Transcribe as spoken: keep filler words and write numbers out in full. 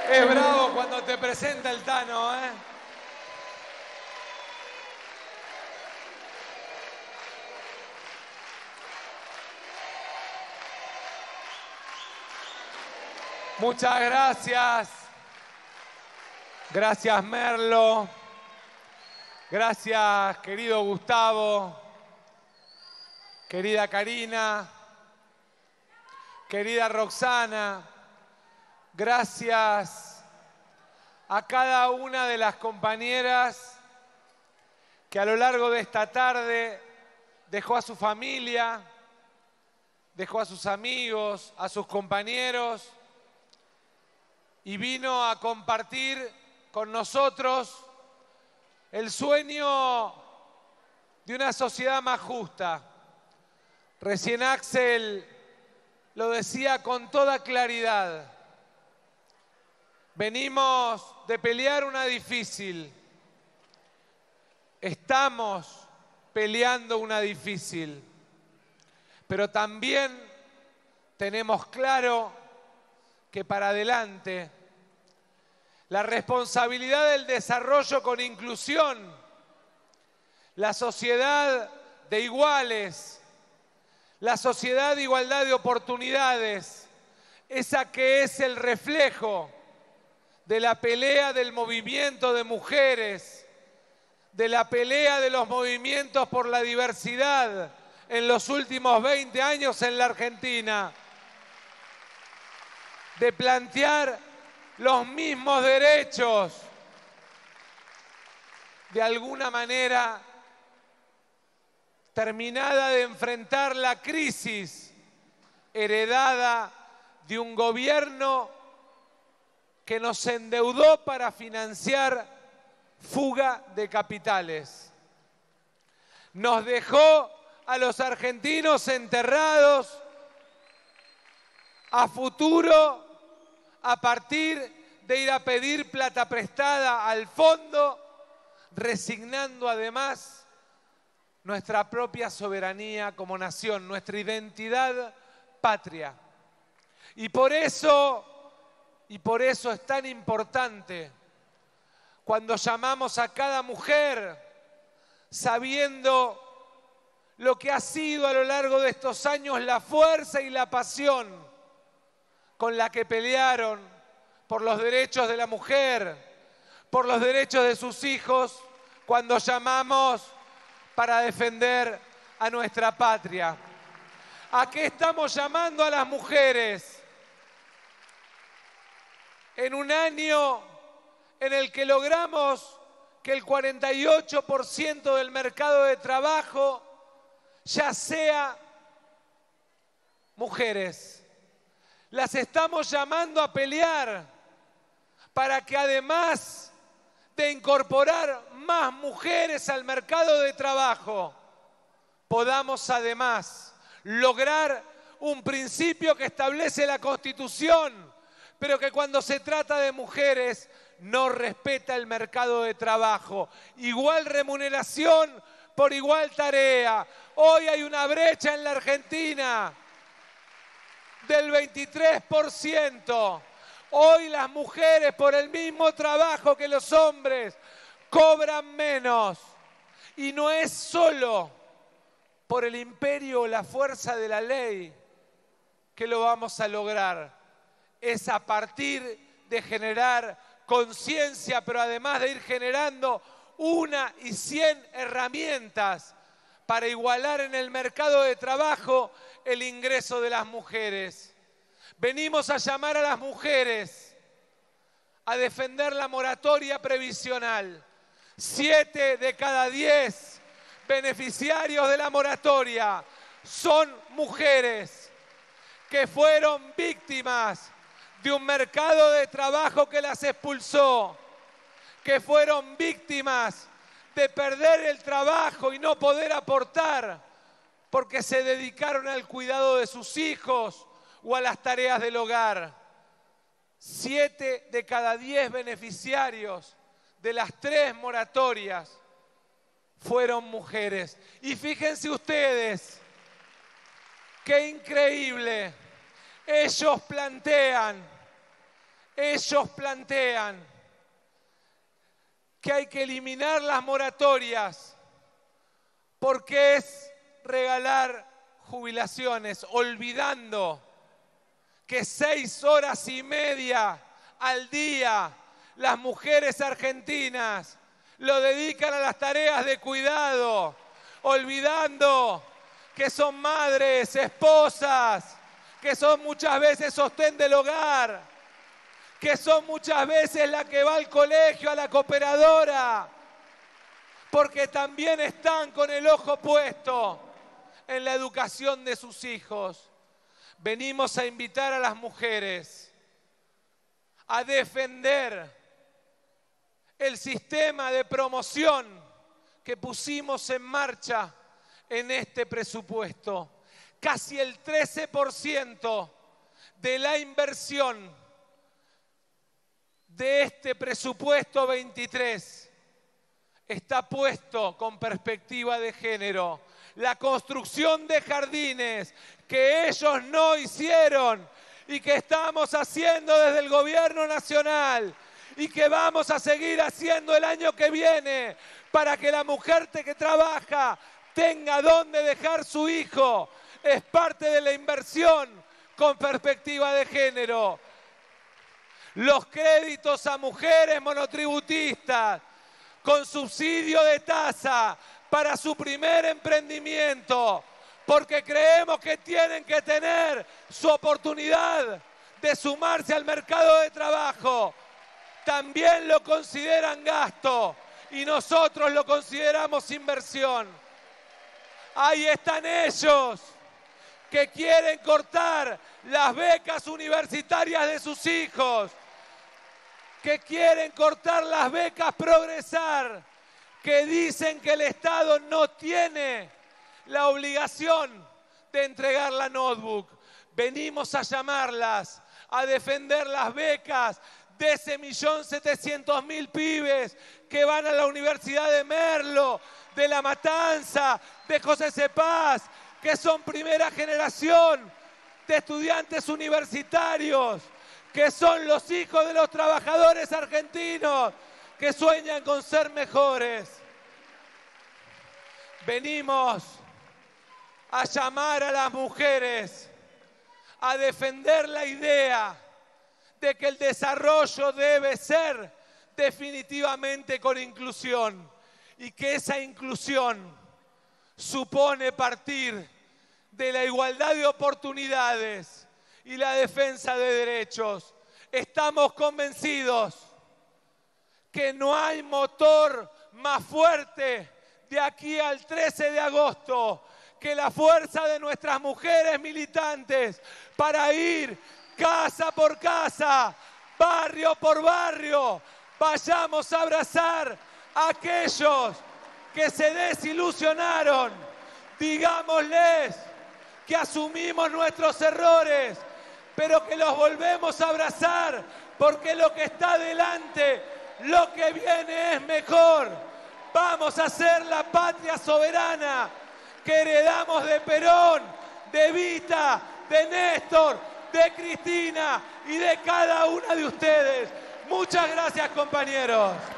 Es bravo cuando te presenta el Tano, ¿eh? Muchas gracias. Gracias, Merlo. Gracias, querido Gustavo. Querida Karina. Querida Roxana. Gracias a cada una de las compañeras que a lo largo de esta tarde dejó a su familia, dejó a sus amigos, a sus compañeros y vino a compartir con nosotros el sueño de una sociedad más justa. Recién Axel lo decía con toda claridad. Venimos de pelear una difícil. Estamos peleando una difícil. Pero también tenemos claro que para adelante la responsabilidad del desarrollo con inclusión, la sociedad de iguales, la sociedad de igualdad de oportunidades, esa que es el reflejo de la pelea del movimiento de mujeres, de la pelea de los movimientos por la diversidad en los últimos veinte años en la Argentina, de plantear los mismos derechos, de alguna manera terminada de enfrentar la crisis heredada de un gobierno que nos endeudó para financiar fuga de capitales. Nos dejó a los argentinos enterrados a futuro a partir de ir a pedir plata prestada al fondo, resignando además nuestra propia soberanía como nación, nuestra identidad patria. Y por eso... Y por eso es tan importante cuando llamamos a cada mujer, sabiendo lo que ha sido a lo largo de estos años la fuerza y la pasión con la que pelearon por los derechos de la mujer, por los derechos de sus hijos, cuando llamamos para defender a nuestra patria. ¿A qué estamos llamando a las mujeres? En un año en el que logramos que el cuarenta y ocho por ciento del mercado de trabajo ya sea mujeres. Las estamos llamando a pelear para que además de incorporar más mujeres al mercado de trabajo, podamos además lograr un principio que establece la Constitución, pero que cuando se trata de mujeres no respeta el mercado de trabajo. Igual remuneración por igual tarea. Hoy hay una brecha en la Argentina del veintitrés por ciento. Hoy las mujeres por el mismo trabajo que los hombres cobran menos. Y no es solo por el imperio o la fuerza de la ley que lo vamos a lograr. Es a partir de generar conciencia, pero además de ir generando una y cien herramientas para igualar en el mercado de trabajo el ingreso de las mujeres. Venimos a llamar a las mujeres a defender la moratoria previsional. Siete de cada diez beneficiarios de la moratoria son mujeres que fueron víctimas de un mercado de trabajo que las expulsó, que fueron víctimas de perder el trabajo y no poder aportar porque se dedicaron al cuidado de sus hijos o a las tareas del hogar. Siete de cada diez beneficiarios de las tres moratorias fueron mujeres. Y fíjense ustedes, qué increíble. Ellos plantean Ellos plantean que hay que eliminar las moratorias porque es regalar jubilaciones, olvidando que seis horas y media al día las mujeres argentinas lo dedican a las tareas de cuidado, olvidando que son madres, esposas, que son muchas veces sostén del hogar, que son muchas veces la que va al colegio, a la cooperadora, porque también están con el ojo puesto en la educación de sus hijos. Venimos a invitar a las mujeres a defender el sistema de promoción que pusimos en marcha en este presupuesto. Casi el trece por ciento de la inversión de este presupuesto veintitrés está puesto con perspectiva de género. La construcción de jardines que ellos no hicieron y que estamos haciendo desde el gobierno nacional y que vamos a seguir haciendo el año que viene para que la mujer que trabaja tenga dónde dejar su hijo, es parte de la inversión con perspectiva de género. Los créditos a mujeres monotributistas con subsidio de tasa para su primer emprendimiento, porque creemos que tienen que tener su oportunidad de sumarse al mercado de trabajo. También lo consideran gasto y nosotros lo consideramos inversión. Ahí están ellos que quieren cortar las becas universitarias de sus hijos, que quieren cortar las becas Progresar, que dicen que el Estado no tiene la obligación de entregar la notebook. Venimos a llamarlas, a defender las becas de ese millón setecientos mil pibes que van a la Universidad de Merlo, de La Matanza, de José C. Paz, que son primera generación de estudiantes universitarios, que son los hijos de los trabajadores argentinos que sueñan con ser mejores. Venimos a llamar a las mujeres a defender la idea de que el desarrollo debe ser definitivamente con inclusión y que esa inclusión supone partir de la igualdad de oportunidades y la defensa de derechos. Estamos convencidos que no hay motor más fuerte de aquí al trece de agosto que la fuerza de nuestras mujeres militantes para ir casa por casa, barrio por barrio, vayamos a abrazar a aquellos que se desilusionaron. Digámosles que asumimos nuestros errores, pero que los volvemos a abrazar, porque lo que está adelante, lo que viene es mejor. Vamos a ser la patria soberana que heredamos de Perón, de Evita, de Néstor, de Cristina y de cada una de ustedes. Muchas gracias, compañeros.